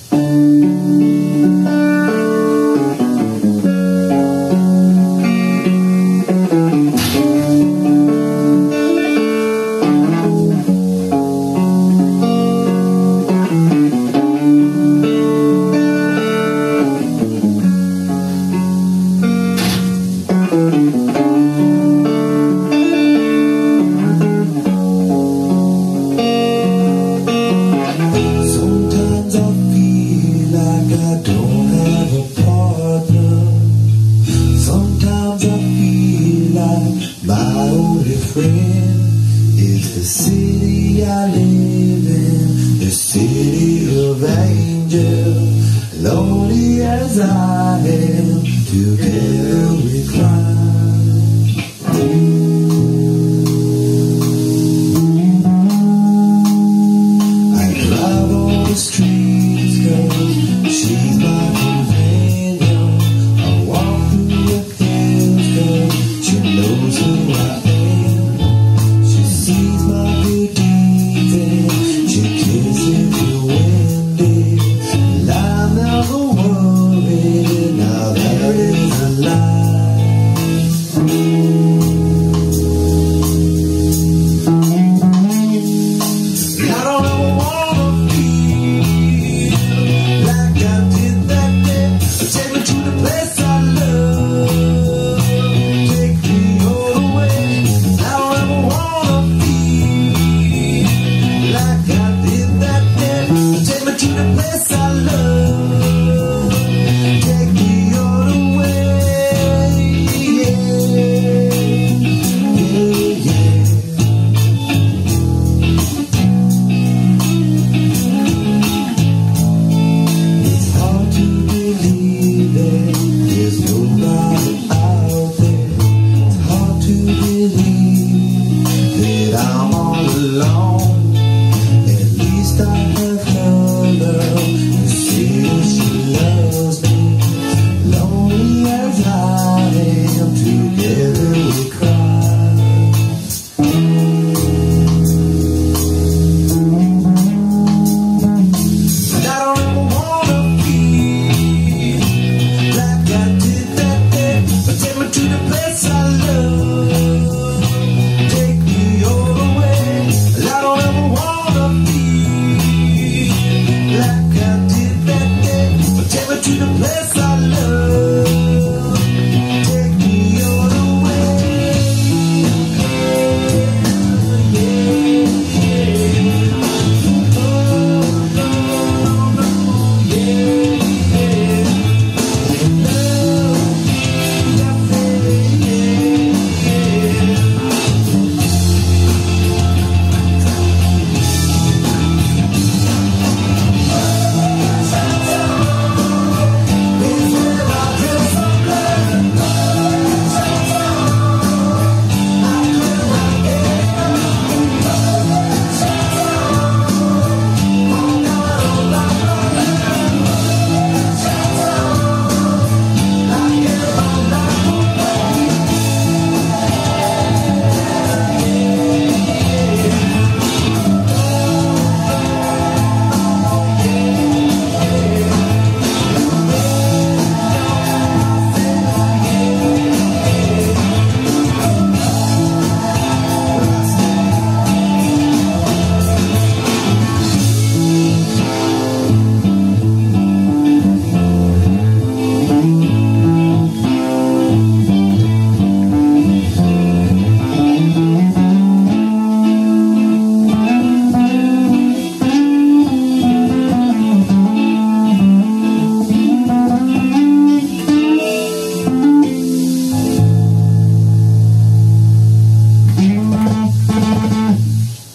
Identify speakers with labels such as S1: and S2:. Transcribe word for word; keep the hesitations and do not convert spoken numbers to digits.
S1: My only friend is the city I live in, the city of angels. Lonely as I am, together we climb. I drive on the streets 'cause she's my companion. I walk through the hills 'cause she knows who I am. She sees my good deeds and she kisses the wind is. And I never worry, now there is a light. And I don't ever wanna feel like I did that day. Take me to the place I love. Take me all the way. I don't ever wanna feel like I did that day. Take me to the place I love.